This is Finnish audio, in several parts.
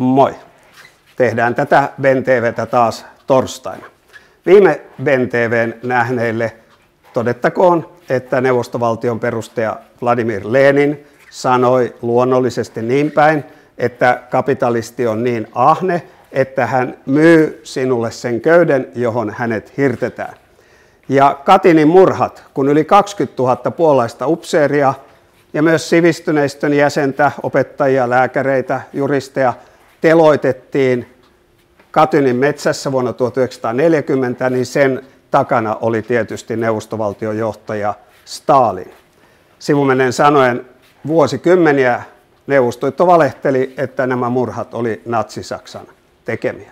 Moi! Tehdään tätä BenTV:tä taas torstaina. Viime BenTV:n nähneille todettakoon, että neuvostovaltion perustaja Vladimir Lenin sanoi luonnollisesti niin päin, että kapitalisti on niin ahne, että hän myy sinulle sen köyden, johon hänet hirtetään. Ja Katinin murhat, kun yli 20 000 puolalaista upseeria ja myös sivistyneistön jäsentä, opettajia, lääkäreitä, juristeja teloitettiin Katynin metsässä vuonna 1940, niin sen takana oli tietysti neuvostovaltion johtaja Stalin. Sivumennen sanoen vuosikymmeniä Neuvostoliitto valehteli, että nämä murhat oli natsi-Saksan tekemiä.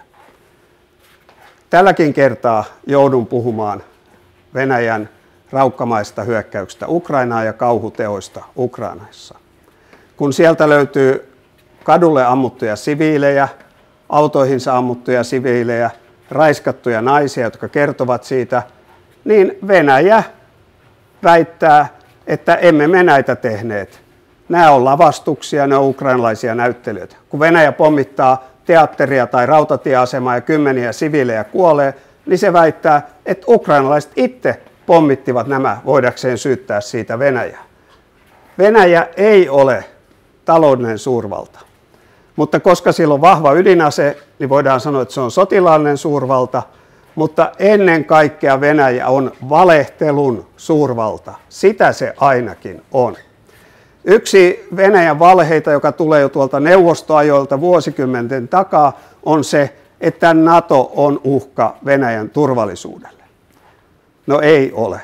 Tälläkin kertaa joudun puhumaan Venäjän raukkamaista hyökkäyksestä Ukrainaan ja kauhuteoista Ukrainassa. Kun sieltä löytyy kadulle ammuttuja siviilejä, autoihinsa ammuttuja siviilejä, raiskattuja naisia, jotka kertovat siitä, niin Venäjä väittää, että emme me näitä tehneet. Nämä on lavastuksia, ne on ukrainalaisia näyttelijöitä. Kun Venäjä pommittaa teatteria tai rautatieasemaa ja kymmeniä siviilejä kuolee, niin se väittää, että ukrainalaiset itse pommittivat nämä voidakseen syyttää siitä Venäjää. Venäjä ei ole taloudellinen suurvalta, mutta koska sillä on vahva ydinase, niin voidaan sanoa, että se on sotilaallinen suurvalta, mutta ennen kaikkea Venäjä on valehtelun suurvalta. Sitä se ainakin on. Yksi Venäjän valheita, joka tulee jo tuolta neuvostoajoilta vuosikymmenten takaa, on se, että NATO on uhka Venäjän turvallisuudelle. No ei ole.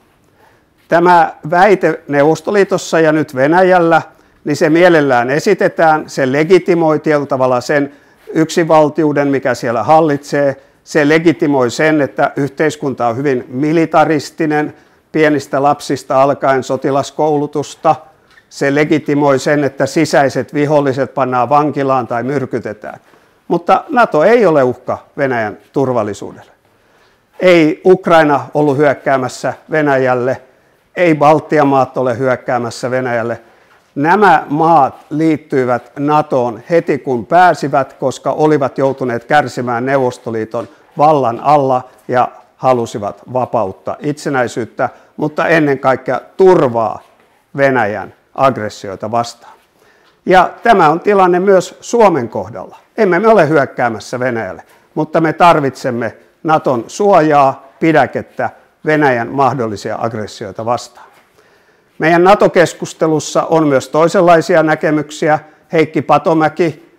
Tämä väite Neuvostoliitossa ja nyt Venäjällä, niin se mielellään esitetään, se legitimoi tietyllä tavalla sen yksinvaltiuden, mikä siellä hallitsee. Se legitimoi sen, että yhteiskunta on hyvin militaristinen, pienistä lapsista alkaen sotilaskoulutusta. Se legitimoi sen, että sisäiset viholliset pannaan vankilaan tai myrkytetään. Mutta NATO ei ole uhka Venäjän turvallisuudelle. Ei Ukraina ollut hyökkäämässä Venäjälle, ei Baltian maat ole hyökkäämässä Venäjälle. Nämä maat liittyivät NATOon heti kun pääsivät, koska olivat joutuneet kärsimään Neuvostoliiton vallan alla ja halusivat vapautta, itsenäisyyttä, mutta ennen kaikkea turvaa Venäjän aggressioita vastaan. Ja tämä on tilanne myös Suomen kohdalla. Emme me ole hyökkäämässä Venäjälle, mutta me tarvitsemme NATOn suojaa, pidäkettä Venäjän mahdollisia aggressioita vastaan. Meidän NATO-keskustelussa on myös toisenlaisia näkemyksiä. Heikki Patomäki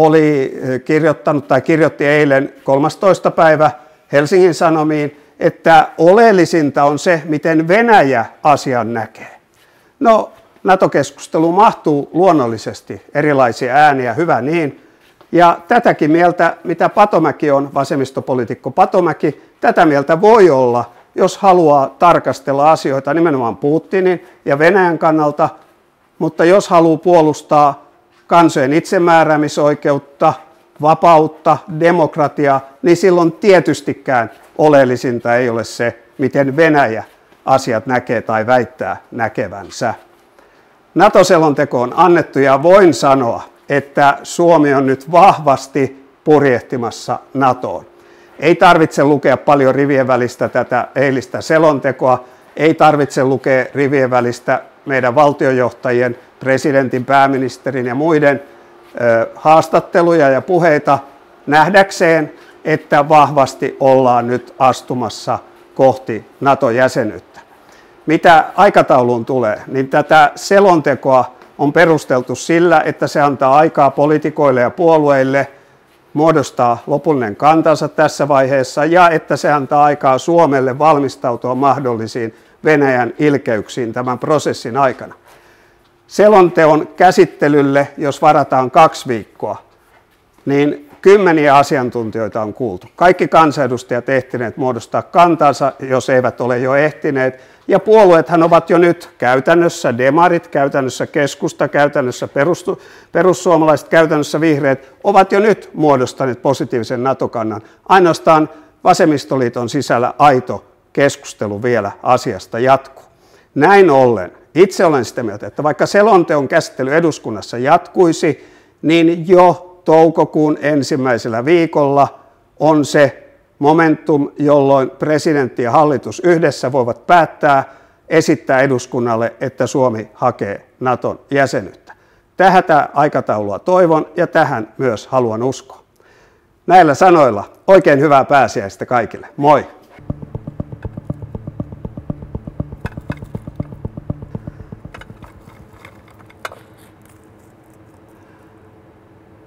kirjoitti eilen 13. päivä Helsingin Sanomiin, että oleellisinta on se, miten Venäjä asian näkee. No, NATO-keskusteluun mahtuu luonnollisesti erilaisia ääniä, hyvä niin. Ja tätäkin mieltä, mitä Patomäki on, vasemmistopoliitikko Patomäki, tätä mieltä voi olla, jos haluaa tarkastella asioita nimenomaan Putinin ja Venäjän kannalta, mutta jos haluaa puolustaa kansojen itsemääräämisoikeutta, vapautta, demokratiaa, niin silloin tietystikään oleellisinta ei ole se, miten Venäjä asiat näkee tai väittää näkevänsä. NATO-selonteko on annettu ja voin sanoa, että Suomi on nyt vahvasti purjehtimassa NATOon. Ei tarvitse lukea paljon rivien välistä tätä eilistä selontekoa, ei tarvitse lukea rivien välistä meidän valtionjohtajien, presidentin, pääministerin ja muiden haastatteluja ja puheita nähdäkseen, että vahvasti ollaan nyt astumassa kohti NATO-jäsenyyttä. Mitä aikatauluun tulee, niin tätä selontekoa on perusteltu sillä, että se antaa aikaa poliitikoille ja puolueille muodostaa lopullinen kantansa tässä vaiheessa ja että se antaa aikaa Suomelle valmistautua mahdollisiin Venäjän ilkeyksiin tämän prosessin aikana. Selonteon käsittelylle, jos varataan 2 viikkoa, niin kymmeniä asiantuntijoita on kuultu. Kaikki kansanedustajat ehtineet muodostaa kantansa, jos eivät ole jo ehtineet. Ja puolueethan ovat jo nyt käytännössä demarit, käytännössä keskusta, käytännössä perussuomalaiset, käytännössä vihreät, ovat jo nyt muodostaneet positiivisen NATO-kannan. Ainoastaan vasemmistoliiton sisällä aito keskustelu vielä asiasta jatkuu. Näin ollen itse olen sitä mieltä, että vaikka selonteon käsittely eduskunnassa jatkuisi, niin jo toukokuun ensimmäisellä viikolla on se momentum, jolloin presidentti ja hallitus yhdessä voivat päättää esittää eduskunnalle, että Suomi hakee Naton jäsenyyttä. Tätä aikataulua toivon ja tähän myös haluan uskoa. Näillä sanoilla oikein hyvää pääsiäistä kaikille. Moi!